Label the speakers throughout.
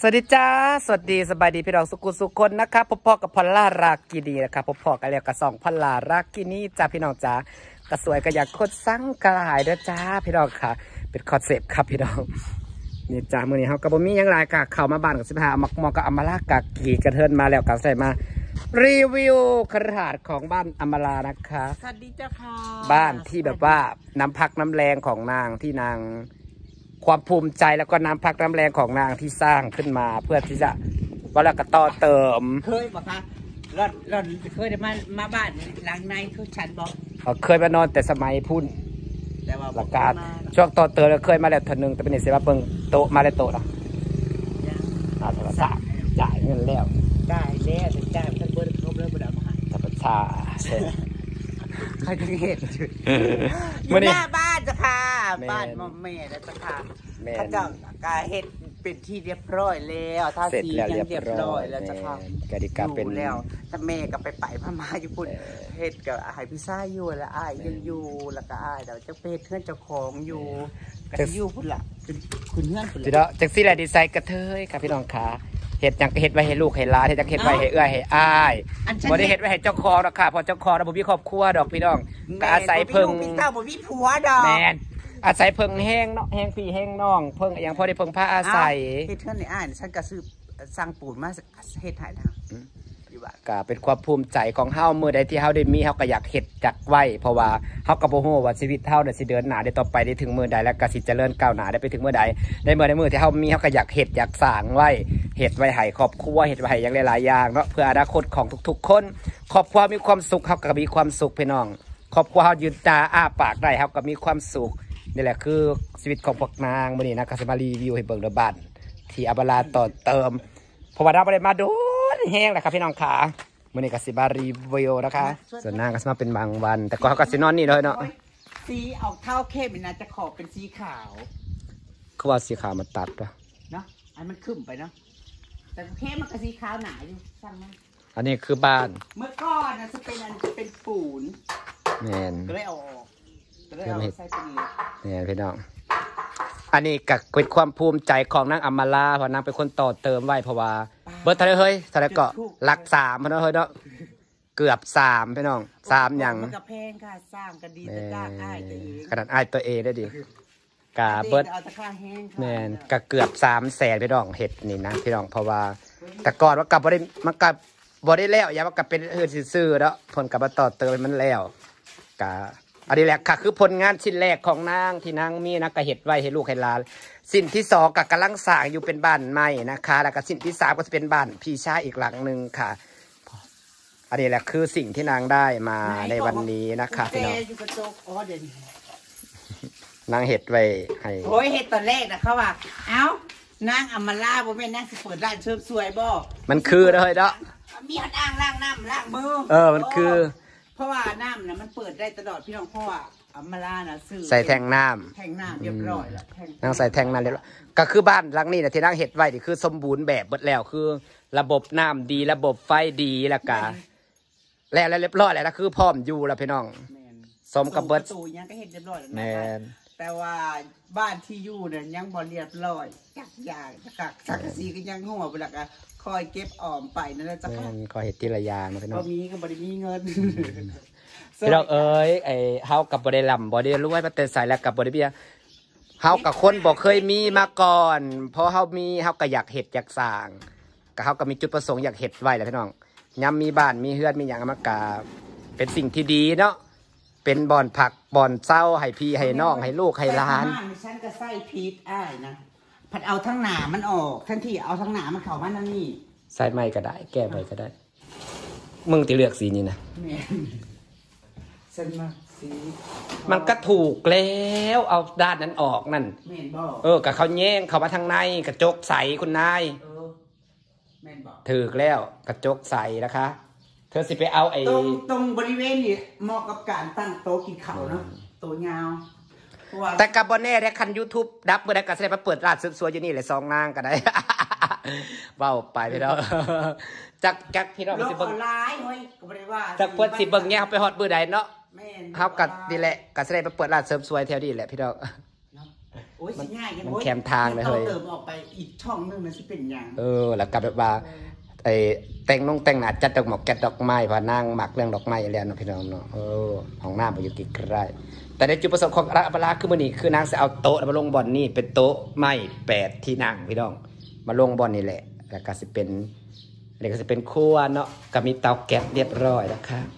Speaker 1: สวัสดีจ้าสวัสดีสบายดีพี่น้องสุกุสุคนนะครับพ่อกับพอลล่ารากินีนะครับพ่อกันแล้วกับ2พอลล่ารากินีจ้าพี่น้องจ้ากระสวยกระยักคนสั่งกระหายเด้อจ้าพี่น้องค่ะเป็นคอนเซปต์ครับพี่น้องนี่จ้ามื่อนี้เขากระบมียังไรกะเข้ามาบ้านกับสิบห้ามักมอกับอมรากากีกระเทินมาแล้วกับใส่มารีวิวคฤหาสน์ของบ้านอมรานะคะ
Speaker 2: สวัสดีเจ้าค่ะ
Speaker 1: บ้านที่แบบว่าน้ำพักน้ำแรงของนางที่นางความภูมิใจแล้วก็น้ำพักน้ำแรงของนางที่สร้างขึ้นมาเพื่อที่จะว่าแล้วก็ต่อเติม
Speaker 2: เคยบอกคะเราเคยได้มาบ้านหลังในทุกชั้นบอก
Speaker 1: เคยมานอนแต่สมัยพุ่น
Speaker 2: แต่ว่า
Speaker 1: หลักการช่วงต่อเติมเราเคยมาแล้วทีนึงแต่เป็นเสียว่าเพิ่งโตมาแล้วโตนะโทรศัพท์จ่ายเงินแล้ว
Speaker 2: ได้แล้วถึงจ่ายท่านเบิร์ดครบแล้วเบิร์ดเอามาให้
Speaker 1: ธรรมชา
Speaker 2: ใครจะเห็นอยู่หน้าบ้านจ้ะค่ะบ้านมอมแม่แล้วจ้ะค่ะเขาจะการเห็ดเป็นที่เรียบร้อยแล้วท่าสียังเรียบร้อยแล้วจ้ะค่ะ
Speaker 1: กติกาเป็น
Speaker 2: แล้วถ้าแม่ก็ไปพม่าอยู่พุ่นเห็ดกับอาหารพิซซ่าอยู่แล้วอ้ายยังอยู่แล้วก็อ้ายเดี๋ยวจะเป็นเพื่อนเจ้าของอยู่ก็อยู่พุ่นละคุณเพื่อนพุ่นละ
Speaker 1: จากซี่แหละดีไซน์กระเทยครับพี่น้องขาเห็ดยังเห็ดไว้ให้ลูกให้หลานเห็ดยังเห็ดไว้ให้เอื้อให้อ้ายบ่ได้เห็ดไว้ให้เจ้าคอหรอกค่ะพอเจ้าคอเราบ่มีครอบครัวดอกพี่น้องก็อาศัยเพิ่ง
Speaker 2: พี่เต้าบ่มีผัวดอก
Speaker 1: แม่นอาศัยเพิ่งแห้งเนาะแห้งพี่แห้งน้องเพิ่งอย่างพอได้เพิ่งผ้าอาศัย
Speaker 2: เฮ็ดเทื่อนในอ้ายฉันก็ซื้อสั่งปูนมาเฮ็ดให้นะ
Speaker 1: ก็เป็นความภูมิใจของเฮาเมื่อใดที่เฮาได้มีเฮาก็อยากเฮ็ดจักไว้เพราะว่าเฮาก็บ่ฮู้ว่าชีวิตเฮาน่ะสิเดินหน้าได้ต่อไปได้ถึงมื้อใดแล้วก็สิเจริญก้าวหน้าได้ไปถึงมื้อใดได้มื้อที่เฮามีเฮาก็อยากเฮ็ดอยากสร้างไว้เฮ็ดไว้ให้ครอบครัวเฮ็ดไว้ให้อย่างหลายๆอย่างเนาะเพื่ออนาคตของทุกๆคนครอบครัวมีความสุขเฮาก็มีความสุขพี่น้องครอบครัวเฮายืนตาอ้าปากได้เฮาก็มีความสุขนี่แหละคือชีวิตของพวกนางมื้อนี้นะก็สิมารีวิวให้เบิ่งเด้อบ้านที่อมราต่อเติมเพราะว่าเราบ่ได้มาโดนแห้งแหละครับพี่น้องขามื่อนี้ก็สิบารีวิวนะคะส่วนนางก็มาเป็นบางวันแต่ก็เขาก็สินอนนี่เลยเนาะ
Speaker 2: สีออกเท่าเข้มนะจะขอบเป็นสีขาว
Speaker 1: เขาว่าสีขาวมาตัดป่ะ
Speaker 2: เนาะอันมันขึ้นไปเนาะแต่เข้มมันก็สีขาวหนาอยู่สั่งมัน
Speaker 1: อันนี้คือบ้าน
Speaker 2: เมื่อก่อนนะจะเป็นปูน
Speaker 1: แมน
Speaker 2: ก็เลยเอาออกก็เลยเอาใส่เป็น
Speaker 1: แมนพี่น้องอันนี้ก็เป็นความภูมิใจของนางอมราเพราะนางเป็นคนต่อเติมไว้เพราะว่าเบิร์ดทะเลเฮ้ยทะเลเกาะหลัก3พี่น้องเฮ้ยเนาะเกือบ3พี่น้อง3อย่าง
Speaker 2: มันก็แพงค่ะสร้างก็ดีแต่จ้างอ้ายตัวเอง
Speaker 1: ขนาดอ้ายตัวเองได้ดิกะเบิร์ดแมนกะเกือบ300,000พี่น้องเห็ดนี่นะพี่น้องเพราะว่าแต่ก่อนว่ากับบ่ได้มันกับบ่ได้แล้วอย่าว่ากับเป็นซื่อๆแล้วผลกับมาต่อเติมมันแล้วกะอันนี้แหละค่ะคือผลงานชิ้นแรกของนางที่นางมีนะกะเห็ดไว้ให้ลูกให้หลานสิ่งที่2ก็กำลังสร้างอยู่เป็นบ้านใหม่นะคะแล้วก็สิ่งที่3ก็จะเป็นบ้านพี่ชายอีกหลังหนึ่งค่ะอันนี้แหละคือสิ่งที่นางได้มาในวันนี้นะคะพี่น้องนางเห็ดไว้ให้
Speaker 2: โอ้ยเห็ดตอนแรกนะเขาว่าเอ้านางอมราบ่แม่นนางสิเปิดร้านเสริมสวยบ่
Speaker 1: มันคือเลยเนาะ
Speaker 2: มีอ่างล้างน้ำล้างมือ
Speaker 1: มันคือ
Speaker 2: เพราะว่าน้ำน่ะมันเปิดได้ตลอดพี่น้องเพราะว่าอมราน่ะซื้อ
Speaker 1: ใส่แทงน้
Speaker 2: ำเรียบร้อยแล้ว
Speaker 1: นางใส่แทงน้ำเรียบร้อยก็คือบ้านหลังนี้นะที่นางเห็ดไว้นี่คือสมบูรณ์แบบหมดแล้วคือระบบน้ำดีระบบไฟดีแล้วก็แล้วเรียบร้อยแล้วคือพร้อมอยู่แล้วพี่น้องสมกับเบิร์ด
Speaker 2: ประตูยังก็เห็ดเรียบร้อย
Speaker 1: แมน
Speaker 2: แต่ว่าบ้านที่อยู่เนี่ยยังบ่เรียบร้อยจักอย่างจักสักสีก็ยังหัวไปแล้วก็คอยเก็บออมไปนั่นแหละจ้ะค่ะ
Speaker 1: คอยเห็ดทีละอย่างนะพี่น้อง
Speaker 2: บ่มีก็บ่ได้มีเงิน
Speaker 1: พี่น้องเอ้ยเฮากับบ่ได้ลำบ่ได้รวยมาแต่ใส่แล้วกับบ่ได้เบี้ยเฮากับคนบ่เคยมีมาก่อนเพราะเฮามีเฮาก็อยากเห็ดอยากสร้างก็เฮาก็มีจุดประสงค์อยากเห็ดไว้แหละพี่น้องย้ำมีบ้านมีเฮือนมีอย่างมากาเป็นสิ่งที่ดีเนาะเป็นบ่อนผักบ่อนเศร้าให้พี่ให้น้องให้ลูกให้หลาน
Speaker 2: ฉันก็ใส่พีชอ้ายนะผัดเอาทั้งหนามันออกทันทีเอาทั้งหนามันเข้ามานั่นนี่
Speaker 1: ใส่ไม่ก็ได้แก้ไปก็ได้มึงจะเลือกสีนี้นะ
Speaker 2: ฉันมาสี
Speaker 1: มันก็ถูกแล้วเอาด้านนั้นออกนั่นกับเขาแย่งเขามาทางในกระจกใสคุณนายถือแล้วกระจกใสนะคะเธอสิไปเอา
Speaker 2: ตรงบริเวณนี้เหมาะกับการตั้งโต๊ะกินข้าวเนาะโต๊ะยาว
Speaker 1: แต่กับบอลแน่ได้คัน YouTube ดับเมื่อได้ก็แสดงมาเปิดร้านสวยๆอยู่นี่เลย2 นางก็ได้เบ้าไปพี่น้องจักพี่น้อง
Speaker 2: สิเบิ่งไลน์เฮ้ยก็บ่ได้ว่า
Speaker 1: จักเพิ่นสิเบิ่งแง่เฮาไปฮอดมื้อใดเนาะเฮาก็นี่แหละก็แสดงมาเปิดร้านเสริมสวยแถวนี้แหละพี่น้อง
Speaker 2: โอ้ยง่ายยัง
Speaker 1: มันแคมทางเลยเฮ้ย
Speaker 2: เติมออกไปอีกช่องนึงนะสิเป็นอย่าง
Speaker 1: แล้วก็แบบว่าไอ้แต่งหน้าจัดดอกหมอกแกะดอกไม้พานางหมักเรื่องดอกไม้อะไรเนาะพี่น้องเนาะของหน้าอยู่ติดใกล้แต่ในจุดประสงค์ของรักอัปลาคือมื้อนี้คือนางจะเอาโต๊ะมาลงบอลนี่เป็นโต๊ะไม้8ที่นั่งพี่น้องมาลงบอลนี่แหละแล้วก็สิเป็นอะไรก็จะเป็นครัวเนาะก็มีเตาแก๊สเรียบร้อยแล้วค่ะ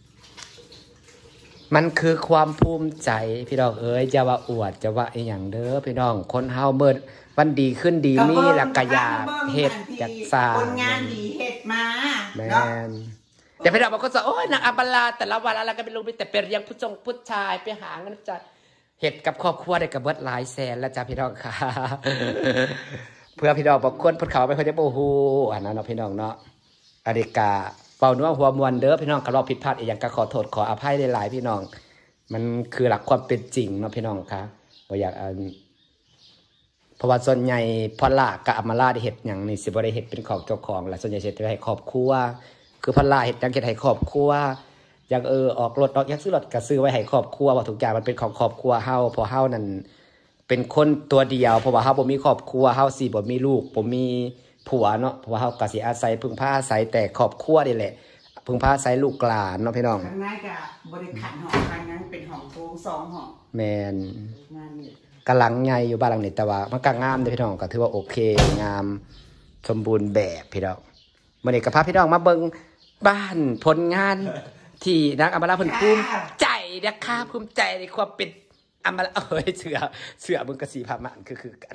Speaker 1: มันคือความภูมิใจพี่น้องจะว่าอวดจะว่าไอ้อย่างเด้อพี่น้องคนเฮาเมื่อวันดีขึ้นดีมีหลักกะยาเฮ็ดจัดสร้าง
Speaker 2: คนงานดีเฮ็ดมา
Speaker 1: แม่นแต่พี่น้องบางคนจะโอ้ยนางอัปลาแต่ละวันอะไรก็ไม่รู้มีแต่เป็นยังผู้ชายไปหาเงินจะเฮ็ดกับครอบครัวได้กับเบิดหลายแสนแล้วจ้าพี่น้องค่ะ เพื่อพี่น้องบางคนพูดข่าวไปเขาจะโอ้โหอันนั้นเนาะพี่น้องเนาะอเดกาเป่านัวหัวมวนเด้อพี่น้องกระรอบผิดพลาดอีกอย่างก็ขอโทษขออภัยหลายๆพี่น้องมันคือหลักความเป็นจริงเนาะพี่น้องค่ะบ่อยากเพราะว่าส่วนใหญ่พอลากับอมาลาได้เห็ดอย่างนี้สิบ่ได้เห็ดเป็นของเจ้าของและส่วนใหญ่จะให้ครอบครัวคือพอลาเห็ดยังเห็ดให้ครอบครัวอย่างออกรถออกยักซื้อรถก็ซื้อไว้ให้ครอบครัวว่าทุกอย่างมันเป็นของครอบครัวเฮาพอเฮานั่นเป็นคนตัวเดียวเพราะว่าเฮาบ่มีครอบครัวเฮาสิบ่มีลูกบ่มีผัวเนาะเพราะว่าเฮาก็สิอาศัยพึ่งพาอาศัยแต่ครอบครัวนี่แหละพึ่งพาอาศัยลูกหลานเนาะพี่น้อง
Speaker 2: ข้างในก็บริขันห้องข้างนั้นเป็นห้องโถง2ห้อง
Speaker 1: แม่นกำลังใหญ่อยู่บ้านหลังนี้แต่ว่ามันก็งามเด้อพี่น้องก็ถือว่าโอเคงามสมบูรณ์แบบพี่น้องมื้อนี้ก็พาพี่น้องมาเบิ่งบ้านผลงานที่นางอมราเพิ่นภูมิใจนะคะภูมิใจในความเป็นอมราเสือมึงกะสีพามานคือกัน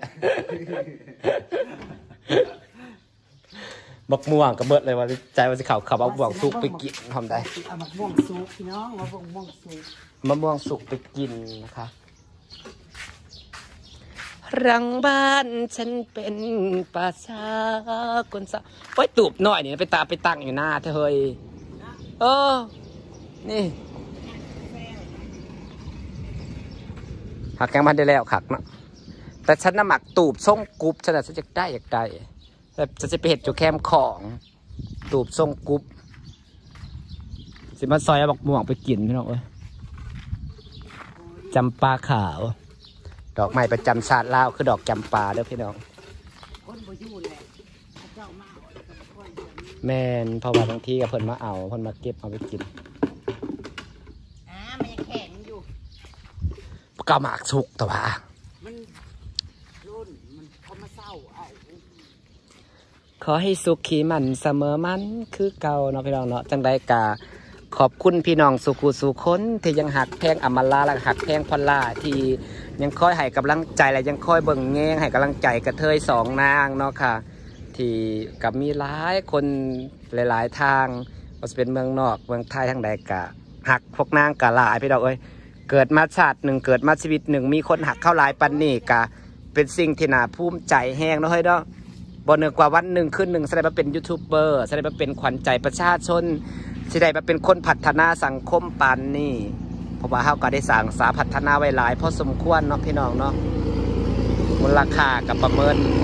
Speaker 1: บักม่วงก็เบิดเลยว่าใจว่าสิเขาบักม่วงสุกไปกินทำได้
Speaker 2: เอาบักม่วงสุกพี่น้องบักม่วงสุก
Speaker 1: มะม่วงสุกไปกินนะคะรังบ้านฉันเป็นป่าช้าคนสาวโอ้ยตูบหน่อยนี่ไปตั้งอยู่หน้าเธอเฮ้ยนี่หักแกงมันได้แล้วขักเนาะแต่ฉันน่ะหมักตูบส่งกุ๊บฉันน่ะฉันจะได้อยากได้แต่ฉันจะไปเห็ดจุแคมของตูบส่งกุ๊บสิมาซอยเอาบักม่วงไปกินพี่น้องเอ้ยจำปาขาวดอกไม้ประจำชาติลาวคือดอกจำปาเด้อพี่น้องแม่นเพราะว่าบางทีกับเพิ่นมาเอาเพิ่นมาเก็บเอาไปกิน
Speaker 2: มันยังแข็งอยู่
Speaker 1: ก็หมากสุกแต่ว่า
Speaker 2: มันรุ่นมันเขามาเศร้า
Speaker 1: ขอให้สุขขีมันเสมอมันคือเก่าเนาะพี่น้องเนาะจังใดกาขอบคุณพี่น้องสุขุสุคนที่ยังหักแพงอมราและหักแพงพลาที่ยังคอยให้กำลังใจและยังคอยเบิ่งแง่งให้กำลังใจกระเทยสองนางเนาะค่ะที่กับมีหลายคนหลายๆทางว่าจะเป็นเมืองนอกเมืองไทยทางใดกะหักพวกนางกะหลายพี่น้องเอ้ยเกิดมาชาติหนึ่งเกิดมาชีวิตหนึ่งมีคนหักเข้าหลายปันนี่กะเป็นสิ่งที่น่าภูมิใจแห้งเนาะเฮ้ยเนาะบ่เนื่องกว่าวันหนึ่งขึ้นหนึ่งแสดงว่าเป็นยูทูบเบอร์แสดงว่าเป็นขวัญใจประชาชนแสดงว่าเป็นคนพัฒนาสังคมปันนี่เพราะว่าเขาก็ได้สั่งสาพัฒนาไว้หลายพอสมควรเนาะพี่น้องเนาะมูลค่ากับประเมินโห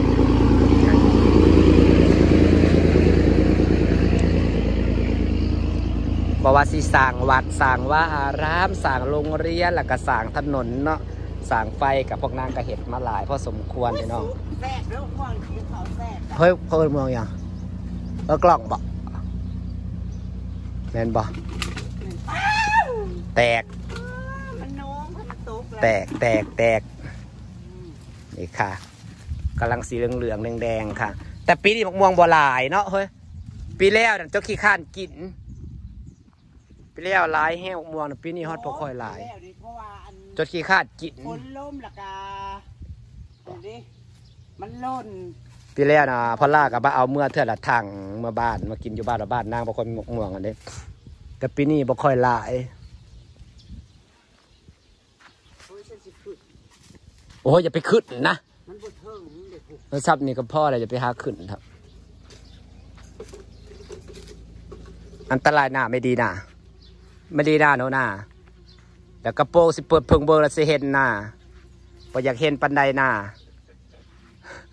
Speaker 1: บอกว่าสิสร้างวัดสร้างว่าอารามสร้างโรงเรียนแล้วก็สร้างถนนเนาะสร้างไฟกับพวกนางกระเห็ดมาหลายพอสมควรพี่น้อง
Speaker 2: แซ่บแล้วม่วงเขาแซ่บ
Speaker 1: เฮ้ยเพิ่มมองอย่างกล่องบอกแมนบอกแตกนี่ค่ะกำลังสีเหลืองๆแดงๆค่ะแต่ปีนี้มะม่วงบัวลายเนาะเฮ้ยปีแล้วเจ้าขี้ข้านกินปีแล้วลายแห้งมะม่วงปีนี้ฮอตพอค่อยลายเจ้าขี้ข้านกิน
Speaker 2: คนล้มละกามันล้น
Speaker 1: ปีแล้วนะพอล่ากับบ้าเอาเมื่อเทื่อละถังเมื่อบ้านมากินอยู่บ้านละบ้านนางบางคนมะม่วงอันนี้แต่ปีนี้บ่ค่อยลายโอ้ยอย่าไปขึ้นนะแล้วซับนี่ก็พ่ออะไรจะไปหาขึ้นครับอันตรายหน้าไม่ดีนะไม่ดีหน้าโน่นน่ะแต่กระโปรงสิเปิดเพิ่งเบอร์ละสิเห็นหน้าพออยากเห็นปันไดหน้า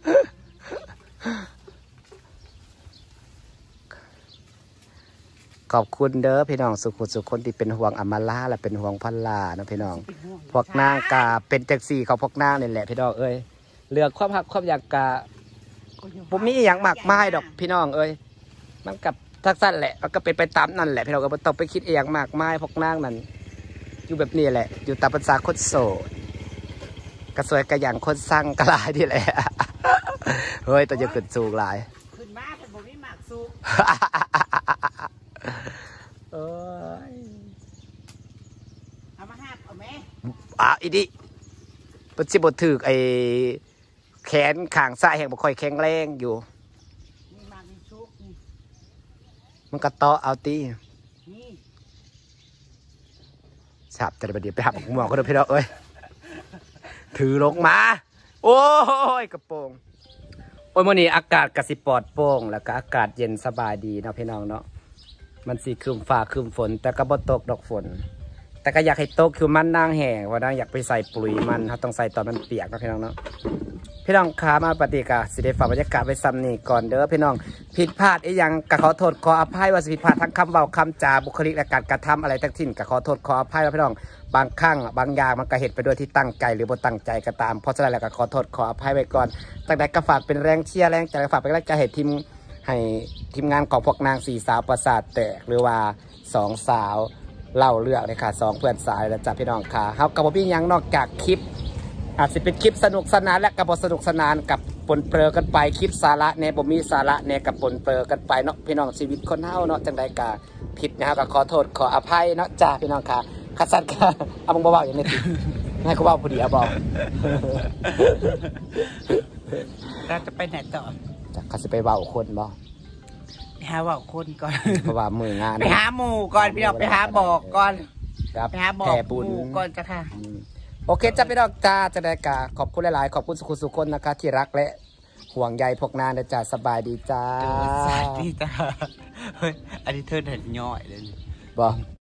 Speaker 1: ขขอบคุณเด้อพี่น้องสุขุสุขคนที่เป็นห่วงอำมาลาและเป็นห่วงพันลานะพี่น้องพวกนางกาเป็นจักสี่เขาพวกนางนี่แหละพี่น้องเอ้ยเลือกความหักความอยากกาผมมีอย่างมากมายดอกพี่น้องเอ้ยมันกับทักสั้นแหละมันก็เป็นไปตามนั่นแหละพี่น้องก็บ่ต้องไปคิดอย่างมากมายพวกนางนั่นอยู่แบบนี้แหละอยู่ตามภาษาคนโสดกระสวยกระอย่างคนสร้างกระลายนี่แหละเฮ้ยตัวจะขึ้นสูงหลาย
Speaker 2: ขึ้นมาเป็นบ่มีหมากสูง
Speaker 1: เอ้ย
Speaker 2: เอามาห้าเอาไหม
Speaker 1: อีดิปัจจุบันถือไอ้แขนข้างซ้ายแห่งบ่ค่อยแข็งแรงอยู่
Speaker 2: นี่หมากนี่ชุกนี่
Speaker 1: มันกระเตาะเอาตี
Speaker 2: นี่
Speaker 1: ฉับแต่ประเดี๋ยวไปหับหมวกก็ได้พี่น้องเอ้ยถือลงมาโอ้ยกระโปรงโอ้ยวันนี้อากาศกระสิปลอดโปร่งแล้วก็อากาศเย็นสบายดีเนาะพี่น้องเนาะมันสีคืมฟ้าคืมฝนแต่ก็บ่ตกดอกฝนแต่ก็อยากให้ตกคือมันนางแห้งเพราะนางอยากไปใส่ปุ๋ยมันเขาต้องใส่ตอนมันเปียกนะพี่น้องเนาะพี่น้องขามาปฏิกาสิเดฝากบรรยากาศไปซ้ำนี่ก่อนเด้อพี่น้องผิดพลาดอีกอย่างก็ขอโทษขออภัยว่าผิดพลาดทั้งคำเว้าคำจาบุคลิกและการกระทำอะไรทั้งสิ้นก็ขอโทษขออภัยว่าพี่น้องบางครั้งบางอย่างมันก็เหตุไปด้วยที่ตั้งใจหรือบ่ตั้งใจก็ตามเพราะฉะนั้นแล้วก็ขอโทษขออภัยไว้ก่อนตั้งแต่ก็ฝากเป็นแรงเชียร์แรงใจฝากเป็นแรงใจให้ทีมงานของพวกนางสี่สาวประสาทแตกหรือว่าสองสาวเล่าเรื่องเลยค่ะสองเพื่อนสายแล้วจ้ะพี่น้องค่ะเฮากับบ่มีหยังนอกจากคลิปอาจจะเป็นคลิปสนุกสนานและกับบทสนุกสนานกับปนเปื้อกันไปคลิปสาระแน่บ่มีสาระแน่กับปนเปื้อกันไปเนาะพี่น้องชีวิตคนเฮาเนาะจังใดกะผิดนะครับก็ขอโทษขออภัยเนาะจ้าพี่น้องค่ะคัดสันค่ะเอามึงเบาๆอย่างนี้สิให้กูเบาพอดีเอาบอก
Speaker 2: เราจะไปไหนต่อ
Speaker 1: จะเขาจะไปเบาคนบ่
Speaker 2: ไปหาบอกคนก่อน
Speaker 1: เพราะว่ามืองาน
Speaker 2: ไปหาหมู่ก่อนพี่น้องไปหาบอกก่อนไปหาบอก
Speaker 1: บุญ
Speaker 2: ก่อนจ้ะค่ะ
Speaker 1: โอเคจ้าพี่น้องจ้าจะได้กะขอบคุณหลายๆขอบคุณสุขคนนะคะที่รักและห่วงใยพวกนางนะจ้าสบายดีจ้า
Speaker 2: สบายดีจ้าเฮ้ยอันนี้เธอเห็นย่อยเลย
Speaker 1: บ่